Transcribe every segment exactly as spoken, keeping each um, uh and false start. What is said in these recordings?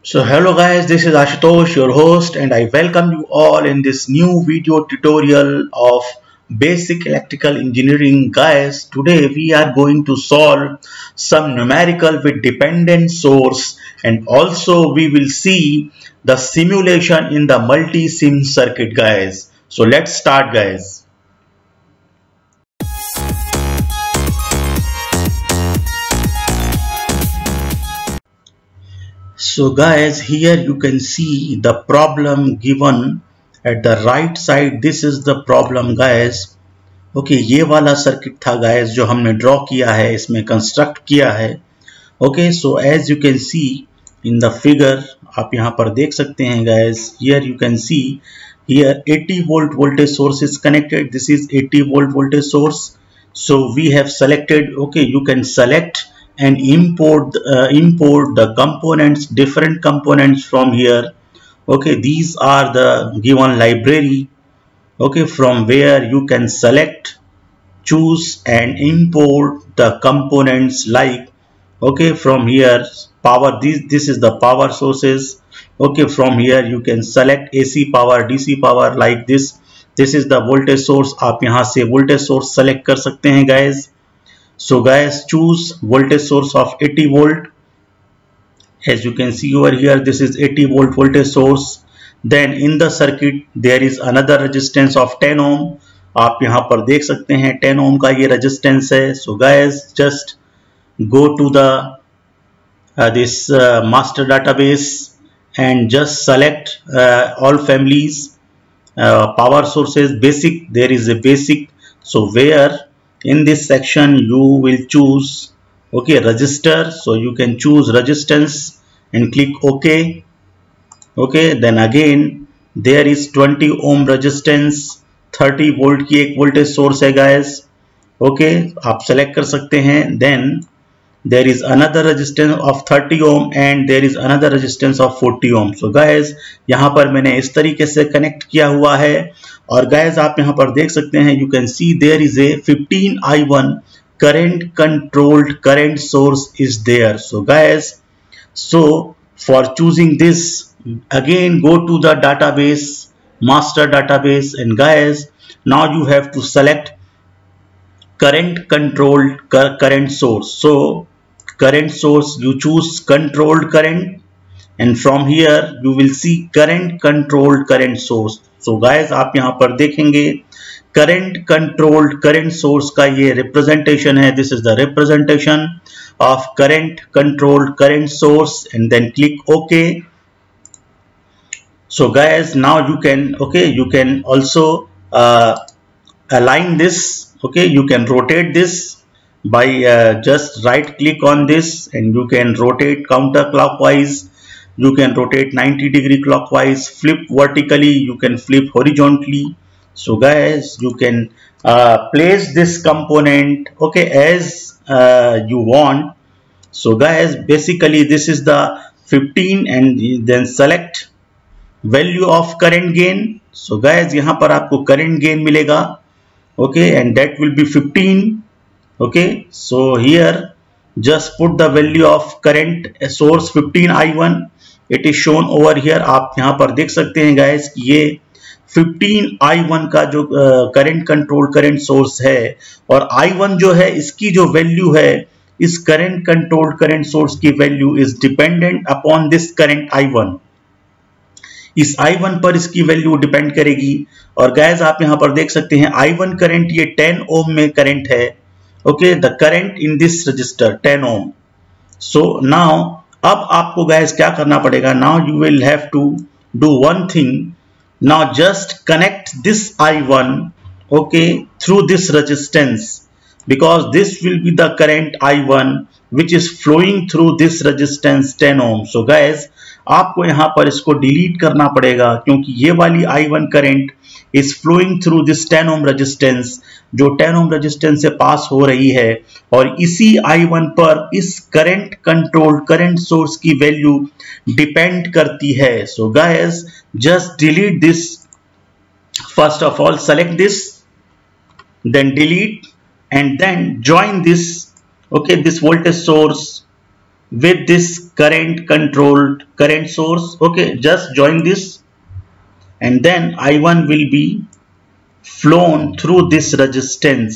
So hello guys, this is Ashutosh, your host, and I welcome you all in this new video tutorial of basic electrical engineering. Guys, today we are going to solve some numerical with dependent source, and also we will see the simulation in the multi-sim circuit, guys. So let's start, guys. So guys, here you can see the problem given at the right side. This is the problem, guys. Okay okay, ये वाला circuit था guys जो हमने draw किया है, इसमें construct किया है. Okay, so as you can see in the figure, आप यहाँ पर देख सकते हैं guys. Here you can see here eighty volt voltage source is connected. This is eighty volt voltage source. So we have selected. Okay, you can select and import uh, import the components, different components from here. Okay, these are the given library. Okay, from where you can select, choose and import the components like, okay, from here power, this this is the power sources. Okay, from here you can select A C power, D C power like this. This is the voltage source. आप यहाँ से voltage source select कर सकते हैं guys. So guys, choose voltage source of eighty volt. As you can see over here, this is eighty volt voltage source. Then in the circuit there is another resistance of ten ohm. आप यहाँ पर देख सकते हैं ten ohm का ये resistance है. So guys, just go to the uh, this uh, master database and just select uh, all families, uh, power sources, basic. There is a basic. So where in this section you will choose, okay, resistor. So you can choose resistance and click OK. Okay, then again there is twenty ohm resistance, thirty volt की एक voltage source है guys. Okay, आप select कर सकते हैं. Then there is another resistance of thirty ohm and there is another resistance of forty ohm. So guys, यहाँ पर मैंने इस तरीके से connect किया हुआ है. और guys, आप यहाँ पर देख सकते हैं, you can see there is a fifteen I one current controlled current source is there. So guys, so for choosing this, again go to the database, master database, and guys, now you have to select current controlled current source. So current source, you choose controlled current, and from here you will see current controlled current source. So guys, आप यहाँ पर देखेंगे current controlled current source का ये representation है. This is the representation of current controlled current source, and then click OK. So guys, now you can, okay, you can also uh, align this. Okay, you can rotate this by uh, just right click on this, and you can rotate counterclockwise. You can rotate ninety degree clockwise, flip vertically, you can flip horizontally. So guys, you can uh, place this component, okay, as uh, you want. So guys, basically this is the fifteen, and then select value of current gain. So guys, यहाँ पर आपको current gain मिलेगा, okay, and that will be fifteen. Okay, so here just put the value of current source fifteen I one. It is shown over here. आप यहाँ पर देख सकते हैं guys कि ये fifteen I one का जो करंट कंट्रोल करंट सोर्स है, और I one जो है इसकी जो वैल्यू है, इस करंट कंट्रोल करंट सोर्स की value is dependent upon this current I one. इस I one पर इसकी वैल्यू डिपेंड करेगी. और गाइस, आप यहाँ पर देख सकते हैं I one करंट ये ten ओम में करंट है. Okay, the current in this resistor ten ohm. So now अब आपको गाइस क्या करना पड़ेगा? Now you will have to do one thing. Now just connect this I one, okay, through this resistance, because this will be the current I one which is flowing through this resistance ten ohm. So guys, आपको यहाँ पर इसको delete करना पड़ेगा, क्योंकि ये वाली I one current is flowing through this ten ohm resistance, जो ten ohm resistance से पास हो रही है, और इसी I one पर इस करंट कंट्रोल्ड करंट सोर्स की वैल्यू डिपेंड करती है. So guys, just delete this. First of all, select this, then delete, and then join this, okay, this voltage source with this current controlled current source. Okay, just join this, and then I one will be flown through this resistance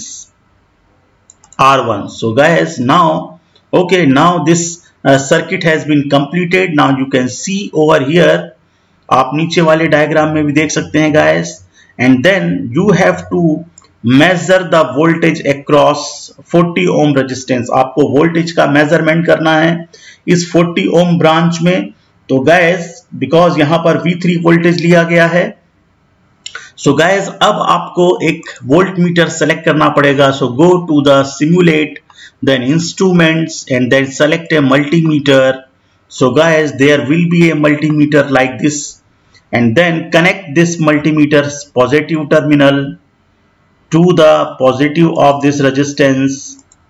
R one. So guys, now okay, now this uh, circuit has been completed. Now you can see over here, आप नीचे वाले diagram में भी देख सकते हैं guys, and then you have to measure the voltage across forty ohm resistance. आपको voltage का मेजरमेंट करना है इस forty ohm ब्रांच में. तो guys, because यहाँ पर V थ्री वोल्टेज लिया गया है, so guys अब आपको एक वोल्ट मीटर सेलेक्ट करना पड़ेगा. So go to the simulate, then instruments, and then select a multimeter. So guys, there will be a multimeter like this, and then connect this multimeter's positive terminal to the positive of this resistance.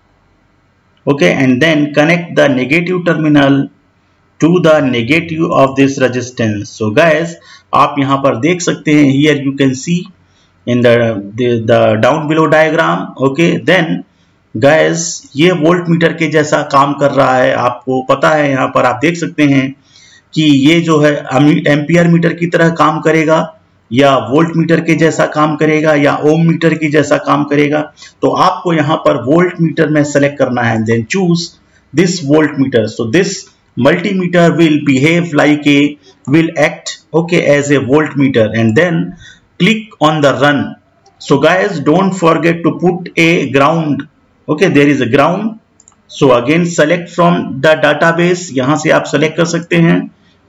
Okay, and then connect the negative terminal to the negative of this resistance. So guys, आप यहाँ पर देख सकते हैं, here you can see in the, the the down below diagram. Okay, then guys, ये voltmeter के जैसा काम कर रहा है. आपको पता है, यहाँ पर आप देख सकते हैं कि ये जो है एम्पियर मीटर की तरह काम करेगा, या वोल्ट मीटर के जैसा काम करेगा, या ओम मीटर की जैसा काम करेगा. तो आपको यहाँ पर वोल्ट मीटर में सेलेक्ट करना है, then choose this voltmeter. So this multimeter will behave like a will act okay as a voltmeter, and then click on the run. So guys, don't forget to put a ground. Okay, there is a ground. So again select from the database. यहाँ से आप select कर सकते हैं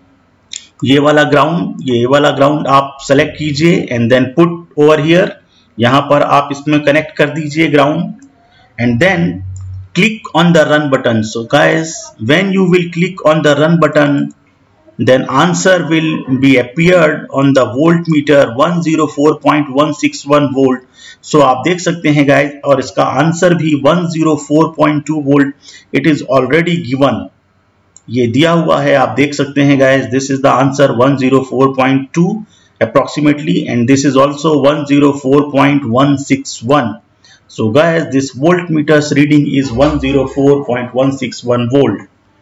ये वाला ground, ये वाला ग्राउंड आप सेलेक्ट कीजिए, and then put over here. यहाँ पर आप इसमें कनेक्ट कर दीजिए ground, and then click on the run button. So guys, when you will click on the run button, then answer will be appeared on the voltmeter one oh four point one six one volt. So आप देख सकते हैं guys, और इसका answer भी one oh four point two volt. It is already given. ये दिया हुआ है, आप देख सकते हैं guys. This is the answer one oh four point two approximately, and this is also one oh four point one six one. So guys, this voltmeter's reading is one oh four point one six one volt.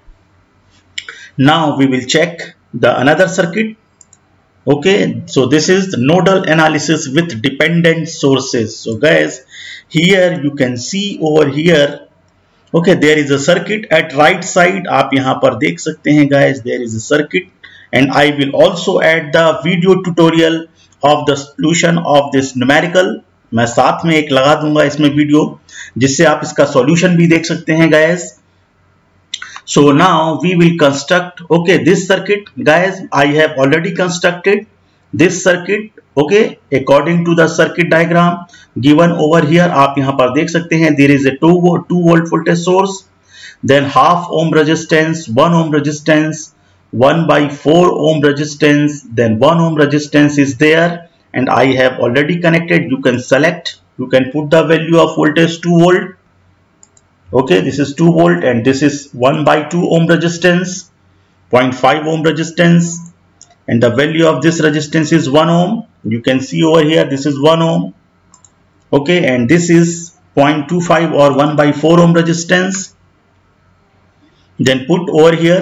Now we will check the another circuit. Okay, so this is the nodal analysis with dependent sources. So guys, here you can see over here, okay, there is a circuit at right side. आप यहाँ पर देख सकते हैं guys, there is a circuit, and I will also add the video tutorial of the solution of this numerical. मैं साथ में एक लगा दूंगा इसमें वीडियो, जिससे आप इसका सॉल्यूशन भी देख सकते हैं guys. So now we will construct okay this circuit guys. I have already constructed this circuit okay according to the circuit diagram given over here. आप यहाँ पर देख सकते हैं there is a two volt voltage source, then half ohm resistance, one ohm resistance, one by four ohm resistance, then one ohm resistance is there, and I have already connected. You can select, you can put the value of voltage two volt. Okay, this is two volt, and this is one by two ohm resistance, zero point five ohm resistance, and the value of this resistance is one ohm. You can see over here, this is one ohm. Okay, and this is zero point two five or one by four ohm resistance. Then put over here,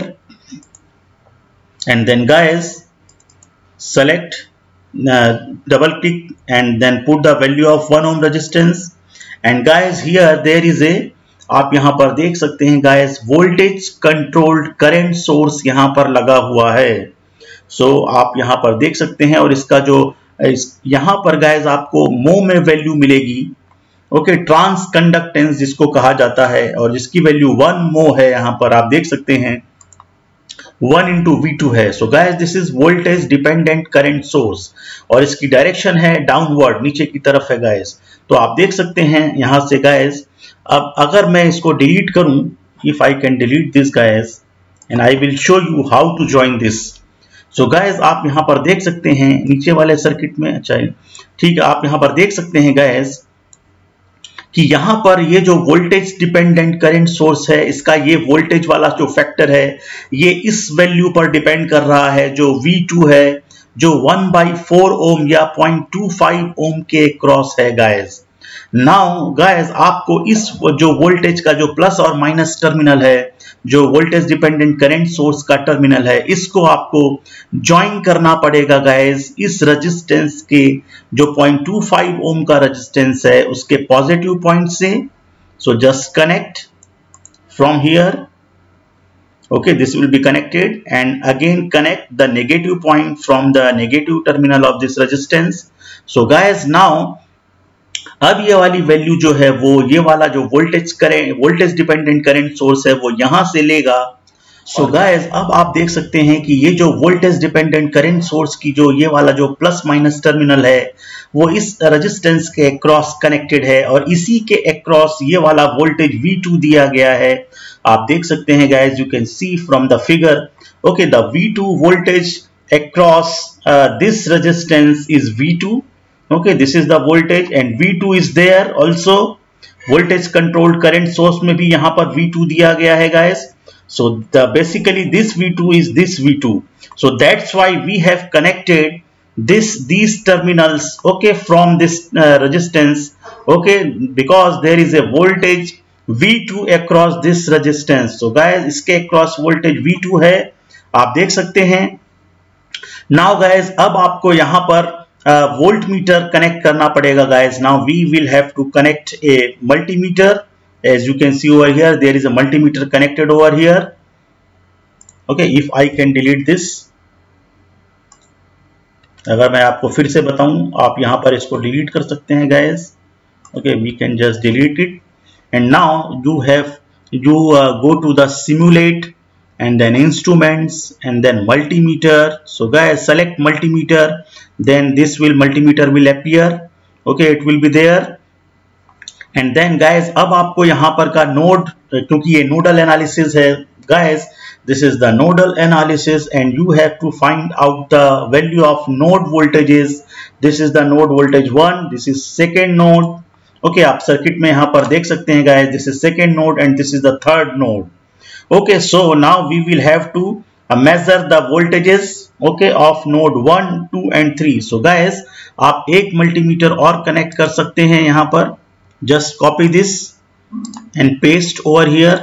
and then guys select, Uh, double click, and then put the value of one ohm resistance. And guys, here there is a, आप यहाँ पर देख सकते हैं guys, voltage controlled current source यहाँ पर लगा हुआ है. So आप यहाँ पर देख सकते हैं, और इसका जो इस यहाँ पर guys आपको mho में वैल्यू मिलेगी. ओके, ट्रांस कंडक्टेंस जिसको कहा जाता है, और जिसकी वैल्यू वन mho है. यहाँ पर आप देख सकते हैं वन इंटू वी टू है. So guys, this is voltage dependent current source, और इसकी डायरेक्शन है डाउनवर्ड, नीचे की तरफ है गाइस. तो आप देख सकते हैं यहां से गाइस. अब अगर मैं इसको डिलीट करूं, if I can delete this guys, and I will show you how to join this. So guys, आप यहां पर देख सकते हैं नीचे वाले सर्किट में, अच्छा ठीक है, आप यहां पर देख सकते हैं गाइस कि यहां पर ये जो वोल्टेज डिपेंडेंट करंट सोर्स है, इसका ये वोल्टेज वाला जो फैक्टर है, ये इस वैल्यू पर डिपेंड कर रहा है जो वी टू है, जो वन बाई फोर ओम या पॉइंट टू फाइव ओम के क्रॉस है गाइस. नाउ गाइस, आपको इस जो वोल्टेज का जो प्लस और माइनस टर्मिनल है, जो वोल्टेज डिपेंडेंट करंट सोर्स का टर्मिनल है, इसको आपको ज्वाइन करना पड़ेगा गाइस इस रेजिस्टेंस के जो zero point two five ओम का रेजिस्टेंस है उसके पॉजिटिव पॉइंट से. So just connect from here. Okay, this will be connected and again connect the negative point from the negative terminal of this resistance. So guys, now अब ये वाली value जो है वो ये वाला जो voltage current voltage dependent current source है वो यहां से लेगा. सो गाइस, अब आप देख सकते हैं कि ये जो वोल्टेज डिपेंडेंट करंट सोर्स की जो ये वाला जो प्लस माइनस टर्मिनल है वो इस रेजिस्टेंस के अक्रॉस कनेक्टेड है और इसी के अक्रॉस ये वाला वोल्टेज V टू दिया गया है. आप देख सकते हैं guys, you can see from the figure. Okay, the V two voltage across this resistance is V two. Okay, this is the voltage and V two is there also. Voltage controlled current source में भी यहाँ पर V to दिया गया है guys. So the basically this V two is this V two. So that's why we have connected this these terminals, okay, from this uh, resistance, okay, because there is a voltage V two across this resistance. So guys, इसके across voltage V two है, आप देख सकते हैं. Now guys, अब आपको यहाँ पर वोल्ट मीटर कनेक्ट करना पड़ेगा guys. Now we will have to connect a multimeter. As you can see over here, there is a multimeter connected over here. Okay, if I can delete this. अगर मैं आपको फिर से बताऊं, आप यहां पर इसको डिलीट कर सकते हैं guys. Okay, we can just delete it. And now you have you uh, go to the simulate and then instruments and then multimeter. So guys, select multimeter, then this will multimeter will appear. Okay, it will be there. And then guys, अब आपको यहाँ पर का node, क्योंकि ये nodal analysis है guys, this is the nodal analysis and you have to find out the value of node voltages. This is the node voltage one, this is second node. Okay, आप circuit में यहाँ पर देख सकते हैं guys, this is second node and this is the third node. Okay, so now we will have to uh, measure the voltages, okay, of node one, two and three. So guys, आप एक multimeter और connect कर सकते हैं यहाँ पर. Just copy this and paste over here.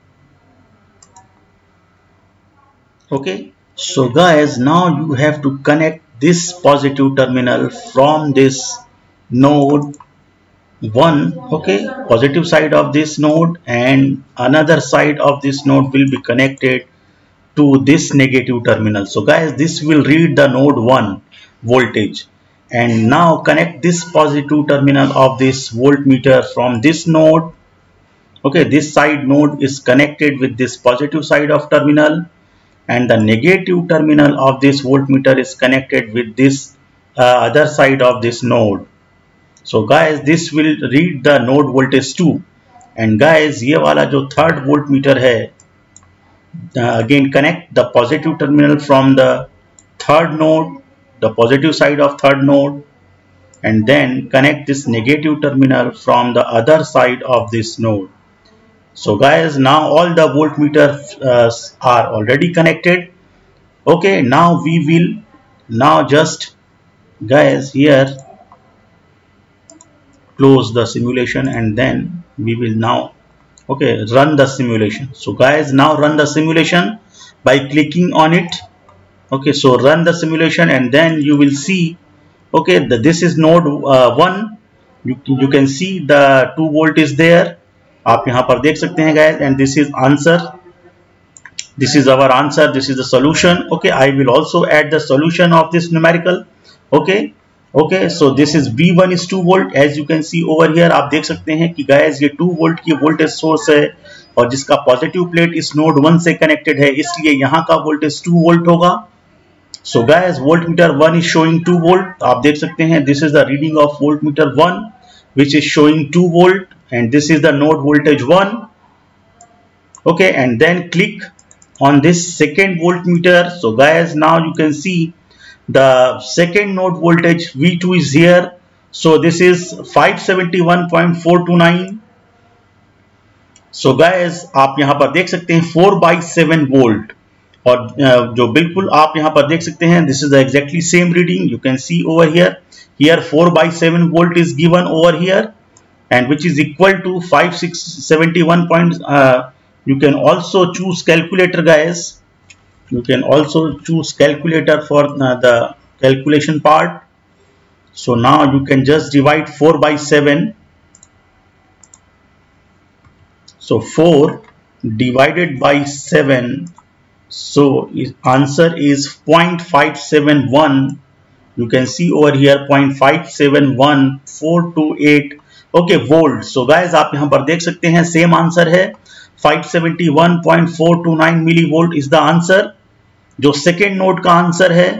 Okay, so guys, now you have to connect this positive terminal from this node one, okay, positive side of this node, and another side of this node will be connected to this negative terminal. So guys, this will read the node one voltage, and now connect this positive terminal of this voltmeter from this node. Okay, this side node is connected with this positive side of terminal and the negative terminal of this voltmeter is connected with this uh, other side of this node. So guys, this will read the node voltage two. And guys, ये वाला जो third voltmeter है, uh, again connect the positive terminal from the third node, the positive side of third node, and then connect this negative terminal from the other side of this node. So guys, now all the voltmeters uh, are already connected. Okay, now we will now just guys here close the simulation and then we will now okay run the simulation. So guys, now run the simulation by clicking on it. Okay, so run the simulation and then you will see, okay, the, this is node uh, one. You, you can see the two volt is there. आप यहाँ पर देख सकते हैं guys, and this is answer. This is our answer. This is the solution. Okay, I will also add the solution of this numerical. Okay. Okay, so this is V one is two volt. As you can see over here, आप देख सकते हैं कि guys ये two volt की voltage source है और जिसका positive plate इस node one से connected है, इसलिए यहाँ का voltage two volt होगा. So guys, voltmeter one is showing two volt. आप देख सकते हैं, this is the reading of voltmeter one which is showing two volt and this is the node voltage one. Okay, and then click on this second voltmeter. So guys, now you can see the second node voltage V two is here. So this is five seventy-one point four two nine. So guys, आप यहाँ पर देख सकते हैं four by seven volt और जो बिल्कुल आप यहाँ पर देख सकते हैं, this is the exactly same reading. You can see over here. Here four by seven volt is given over here and which is equal to five six seventy-one point You can also choose calculator, guys. You can also choose calculator for uh, the calculation part. So now you can just divide four by seven. So four divided by seven. So answer is zero point five seven one. You can see over here zero point five seven one four two eight. Okay, volt. So guys, आप यहाँ पर देख सकते हैं same answer है five seventy-one point four two nine millivolt is the answer, जो second node का answer है.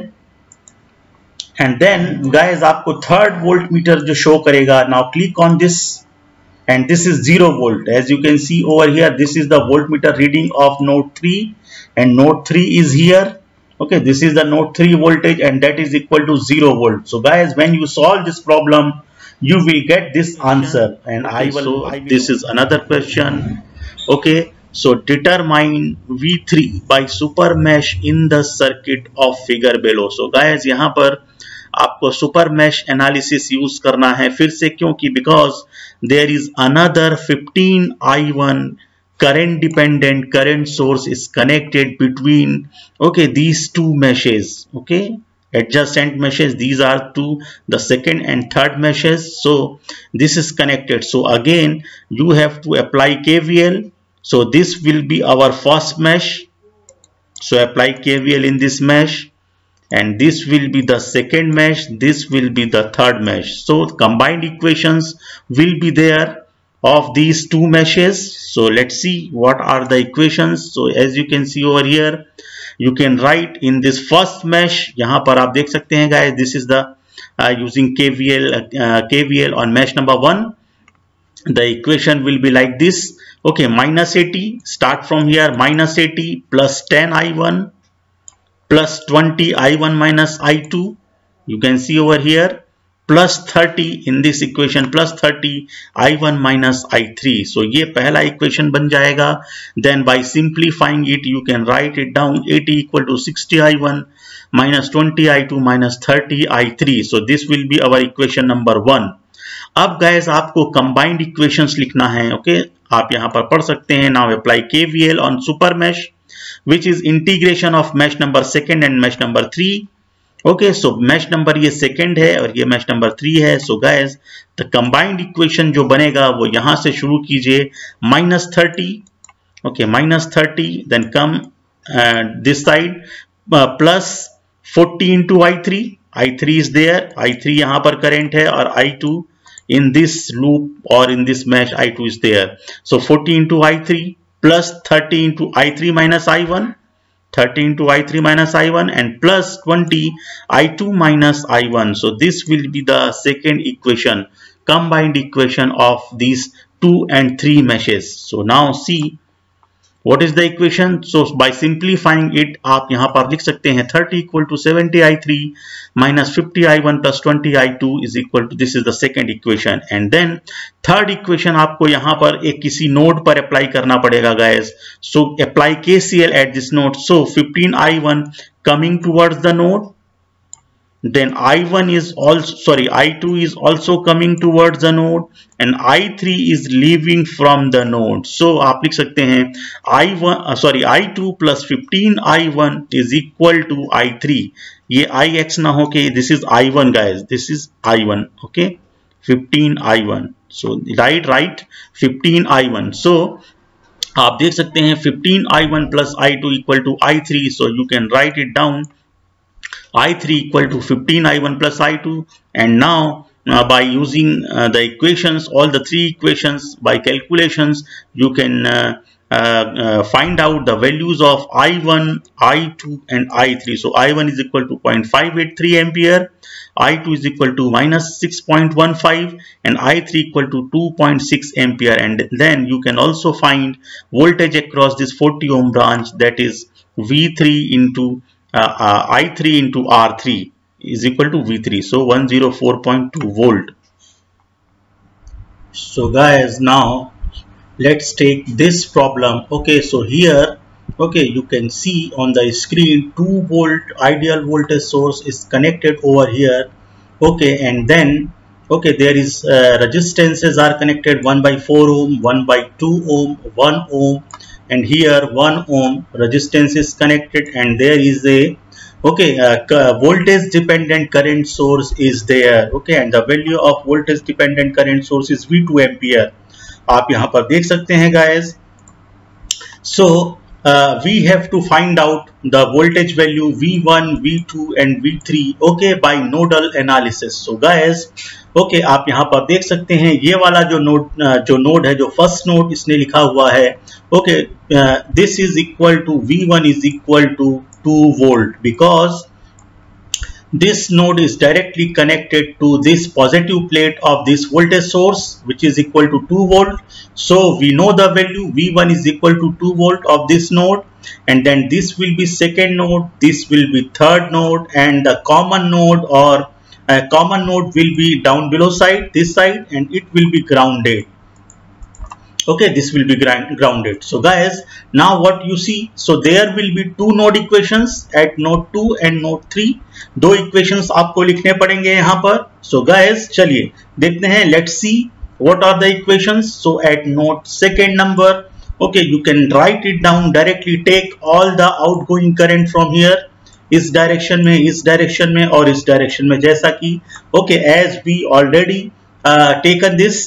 एंड देन गाइज आपको थर्ड वोल्ट मीटर जो शो करेगा. Now click on this and this is zero volt. As you can see over here, this is the voltmeter reading of node three and node three is here. Okay, this is the node three voltage and that is equal to zero volt. So guys, when you solve this problem, you will get this answer. And okay, I will, so I will this is another question. Okay, so determine V three by super mesh in the circuit of figure below. So guys, यहाँ पर आपको super mesh analysis use करना है फिर से, क्योंकि because there is another fifteen I one current dependent current source is connected between okay these two meshes, okay adjacent meshes. These are two, the second and third meshes. So this is connected. So again you have to apply K V L. So this will be our first mesh. So apply K V L in this mesh. And this will be the second mesh, this will be the third mesh. So combined equations will be there of these two meshes. So let's see what are the equations. So as you can see over here, you can write in this first mesh, यहाँ पर आप देख सकते हैं guys, this is the uh, using K V L uh, K V L on mesh number one. The equation will be like this. Okay, minus eighty, start from here, minus eighty plus ten I one plus twenty I one minus I two. You can see over here plus thirty in this equation, plus thirty I one minus I three. So ये पहला equation बन जाएगा. Then by simplifying it, you can write it down. eighty equal to sixty I one minus twenty I two minus thirty I three. So this will be our equation number one. अब guys आपको combined equations लिखना है. Okay, आप यहाँ पर पढ़ सकते हैं. Now apply K V L on super mesh, which is integration of mesh number second and mesh number three. Okay, so mesh number ये second है और ये mesh number three है. So guys, the combined equation जो बनेगा वो यहाँ से शुरू कीजिए, minus thirty. Okay, minus thirty, then come uh, this side uh, plus forty into I three. I three is there. I three यहाँ पर current है और I two in this loop or in this mesh I two is there. So forty into I three. Plus thirty into I three minus I one, thirty into I three minus I one, and plus twenty I two minus I one. So this will be the second equation, combined equation of these two and three meshes. So now see what is the equation. So by simplifying it, आप यहाँ पर लिख सकते हैं thirty equal to seventy I three minus fifty I one plus twenty I two is equal to, this is the second equation. And then third equation आपको यहाँ पर एक किसी नोड पर अप्लाई करना पड़ेगा guys. So apply K C L at this node. So fifteen I one coming towards the node, then I one is also, sorry, I two is also coming towards the node, and I three is leaving from the node. So आप लिख सकते हैं I one, uh, sorry, I two plus fifteen I one is equal to I three. ये I X ना हो के, this is I one guys, this is I one. Okay, fifteen I one. So right, right, fifteen I one. So आप देख सकते हैं fifteen I one plus I two equal to I three. So you can write it down. I three equal to fifteen I one plus I two, and now uh, by using uh, the equations, all the three equations, by calculations you can uh, uh, uh, find out the values of I one, I two and I three. So I one is equal to zero point five eight three ampere, I two is equal to minus six point one five, and I three equal to two point six ampere. And then you can also find voltage across this forty ohm branch, that is V three into Uh, uh, I three into R three is equal to V three. So one hundred four point two volt. So guys, now let's take this problem. Okay, so here, okay, you can see on the screen two volt ideal voltage source is connected over here. Okay, and then okay, there is uh, resistances are connected, one by four ohm, one by two ohm, one ohm, and here one ohm resistance is connected, and there is a okay uh, voltage dependent current source is there. Okay, and the value of voltage dependent current source is V two ampere. आप यहाँ पर देख सकते हैं guys. So uh, we have to find out the voltage value V one, V two and V three okay by nodal analysis. So guys okay आप यहाँ पर देख सकते हैं ये वाला जो नोड जो नोड है, जो फर्स्ट नोड इसने लिखा हुआ है okay this is equal to V one is equal to two volt because this node is directly connected to this positive plate of this voltage source which is equal to two volt. So we know the value V one is equal to two volt of this node, and then this will be second node, this will be third node, and the common node or a common node will be down below side, this side, and it will be grounded. Okay, this will be grounded. So guys now what you see, so there will be two node equations at node two and node three. दो equations आपको लिखने पड़ेंगे यहाँ पर. So guys चलिए देखते हैं, let's see what are the equations. So at node second number okay you can write it down directly, take all the outgoing current from here इस डायरेक्शन में, इस डायरेक्शन में और इस डायरेक्शन में, जैसा कि okay as we already uh, taken this.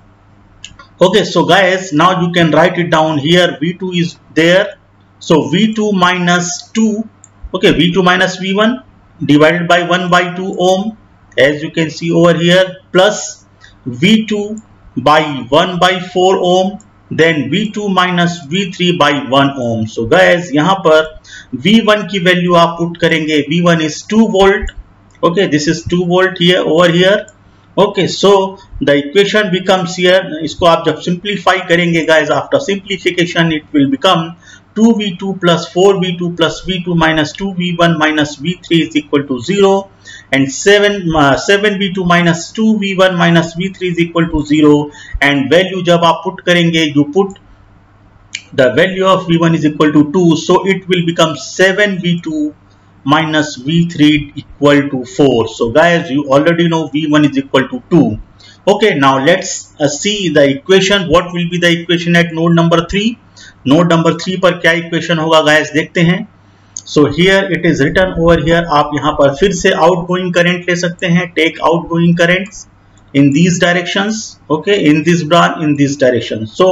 Okay, so guys now you can write it down here. V two is there, so V two minus two okay V two minus V one divided by one by two ohm as you can see over here, plus V two by one by four ohm, then V two minus V three by one ohm. So guys यहाँ पर V one की वैल्यू आप put करेंगे, V one is two volt. Okay, this is two volt here over here. Okay, so the equation becomes here, इसको आप जब simplify करेंगे guys, after simplification it will become two V two plus four V two plus V two minus two V one minus V three is equal to zero, and seven uh, seven V two minus two V one minus V three is equal to zero, and value जब आप put करेंगे, you put the value of V one is equal to two, so it will become seven V two minus V three equal to four. So guys you already know V one is equal to two. Okay, now let's uh, see the equation. What will be the equation at node number three? Node number three पर क्या equation होगा guys, देखते हैं. So here it is written over here. आप यहाँ पर फिर से outgoing current ले सकते हैं. Take outgoing currents in these directions. Okay, in this branch, in this direction. So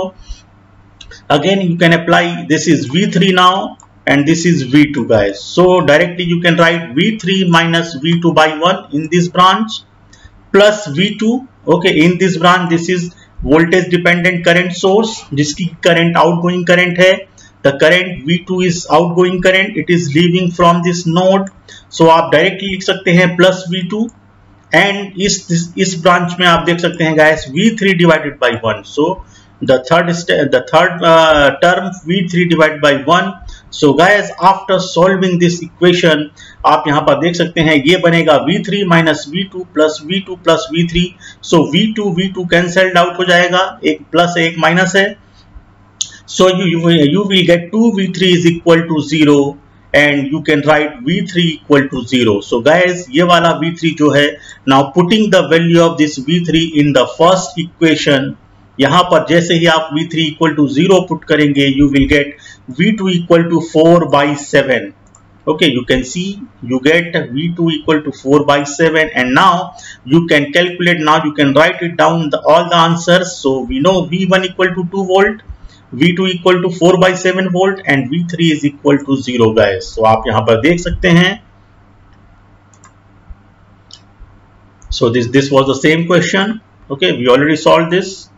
again you can apply, this is V three now and this is V two guys. So directly you can write V three minus V two by one in this branch plus V two okay in this branch. This is voltage dependent current source जिसकी current outgoing current है. The current V two is outgoing current, it is leaving from this node. So आप directly लिख सकते हैं plus V two, and इस इस branch में आप देख सकते हैं guys V three divided by one. So the third the third uh, term V three divided by one. So guys after solving this equation आप यहाँ पर देख सकते हैं ये बनेगा V three minus V two plus V two plus V three. So V two V two cancelled out हो जाएगा, एक प्लस एक माइनस है. So you, you you will get two V three is equal to zero, and you can write V three equal to zero. So guys ये वाला V three जो है, now putting the value of this V three in the first equation, यहाँ पर जैसे ही आप V three equal to zero put करेंगे, you will get V two equal to four by seven. Okay, you can see you get V two equal to four by seven, and now you can calculate. Now you can write it down the, all the answers. So we know V one equal to two volt, V two equal to four by seven volt, and V three is equal to zero guys. So आप यहाँ पर देख सकते हैं. So this this was the same question. Okay, we already solved this.